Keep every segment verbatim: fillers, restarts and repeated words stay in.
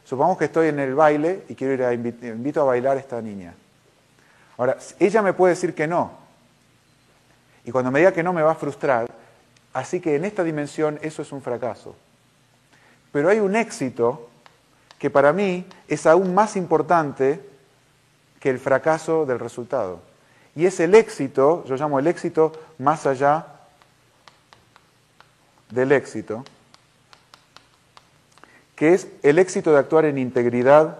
Supongamos que estoy en el baile y quiero ir a invi- invito a bailar a esta niña. Ahora, ella me puede decir que no. Y cuando me diga que no me va a frustrar, así que en esta dimensión eso es un fracaso. Pero hay un éxito que para mí es aún más importante que el fracaso del resultado. Y es el éxito, yo llamo el éxito más allá del éxito, que es el éxito de actuar en integridad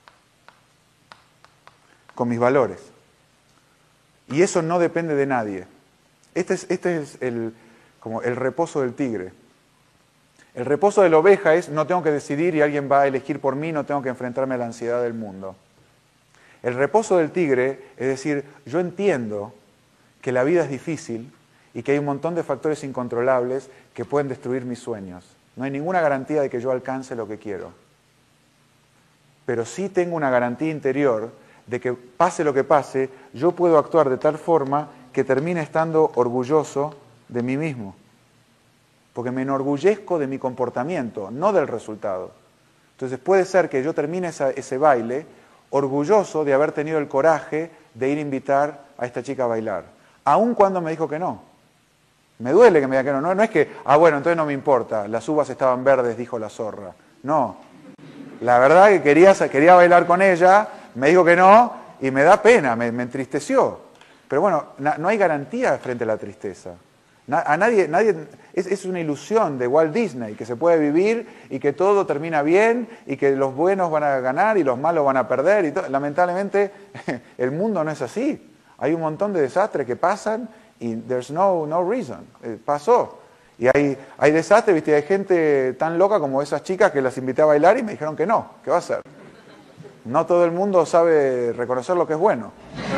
con mis valores. Y eso no depende de nadie. Este es, este es el, como el reposo del tigre. El reposo de la oveja es, no tengo que decidir y alguien va a elegir por mí, no tengo que enfrentarme a la ansiedad del mundo. El reposo del tigre es decir, yo entiendo que la vida es difícil y que hay un montón de factores incontrolables que pueden destruir mis sueños. No hay ninguna garantía de que yo alcance lo que quiero. Pero sí tengo una garantía interior de que pase lo que pase, yo puedo actuar de tal forma que termine estando orgulloso de mí mismo. Porque me enorgullezco de mi comportamiento, no del resultado. Entonces puede ser que yo termine esa, ese baile orgulloso de haber tenido el coraje de ir a invitar a esta chica a bailar, aun cuando me dijo que no. Me duele que me diga que no. No, no es que, ah, bueno, entonces no me importa, las uvas estaban verdes, dijo la zorra. No. La verdad que quería, quería bailar con ella, me dijo que no, y me da pena, me, me entristeció. Pero bueno, na, no hay garantía frente a la tristeza. Na, a nadie, nadie es, es una ilusión de Walt Disney, que se puede vivir y que todo termina bien y que los buenos van a ganar y los malos van a perder. Y todo. Lamentablemente, el mundo no es así. Hay un montón de desastres que pasan y there's no, no reason. Eh, pasó. Y hay, hay desastres, ¿viste? Hay gente tan loca como esas chicas que las invité a bailar y me dijeron que no. ¿Qué va a hacer? No todo el mundo sabe reconocer lo que es bueno.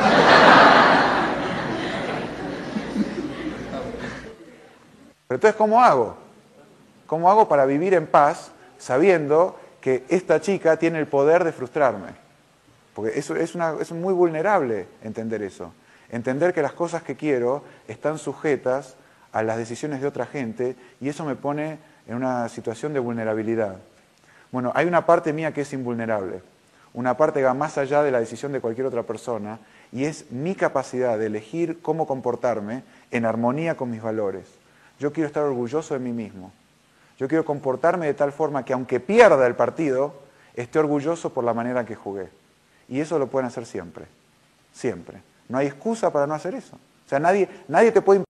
Pero entonces, ¿cómo hago? ¿Cómo hago para vivir en paz sabiendo que esta chica tiene el poder de frustrarme? Porque eso es, una, es muy vulnerable entender eso. Entender que las cosas que quiero están sujetas a las decisiones de otra gente y eso me pone en una situación de vulnerabilidad. Bueno, hay una parte mía que es invulnerable, una parte que va más allá de la decisión de cualquier otra persona y es mi capacidad de elegir cómo comportarme en armonía con mis valores. Yo quiero estar orgulloso de mí mismo. Yo quiero comportarme de tal forma que aunque pierda el partido, esté orgulloso por la manera en que jugué. Y eso lo pueden hacer siempre, siempre. No hay excusa para no hacer eso. O sea, nadie, nadie te puede